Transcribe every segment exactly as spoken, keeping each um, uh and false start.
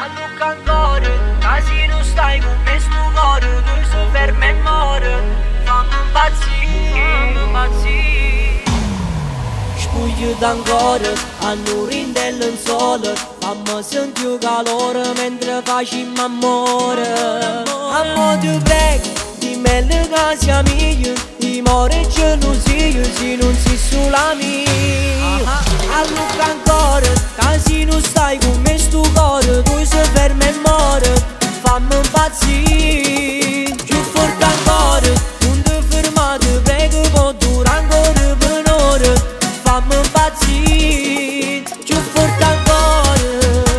Allucca ancora, casi non stai con me sto cuore, tu sei fermo e muore, fammi impazzire, impazzire. Spuglio d'ancora, a nuri del sole, fammi sentire calore mentre facciamo amore. Amore ti prego, dimmi le case amiche, di more e gelosia se non sei sola mia. Allucca ancora, casi non stai con me sto cuore, tu sei fermo e muore, fammi impazzire. Più forte ancora, non ti fermate, prego può durare ancora per un'ora, fammi impazzire. Più forte ancora,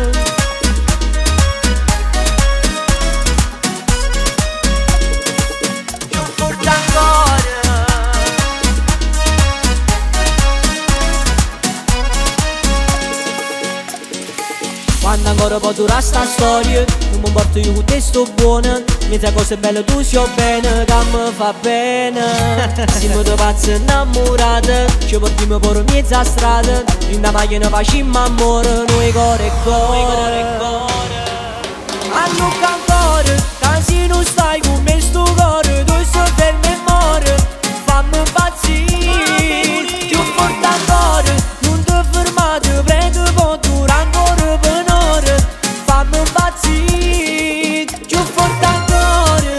più forte ancora. Quando ancora può durare sta storia, non mi porto io con te sto buono, mezza cose belle tu sia bene, che mi fa bene. Siamo due pazzi innamorati, ci portiamo per mezza strada, in da macchina facciamo amore, noi cuore e cuore. Allucca ancora, casi non stai con me sto cuore, tu sei fermo e muore, fammi impazzire. Più forte ancora, non ti fermate, prego può durare ancora per un'ora, fammi impazzire. Più forte ancora,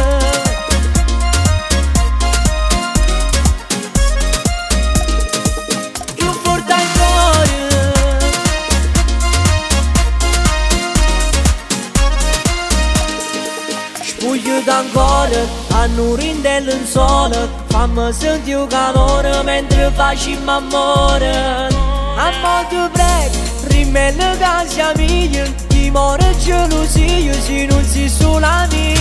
più forte ancora. Spuglio d'ancora, a nuri del sole, fammi sentire calore mentre facciamo amore. Amore ti prego, rimane casi amiche, di more e gelosia se non sei sola mia.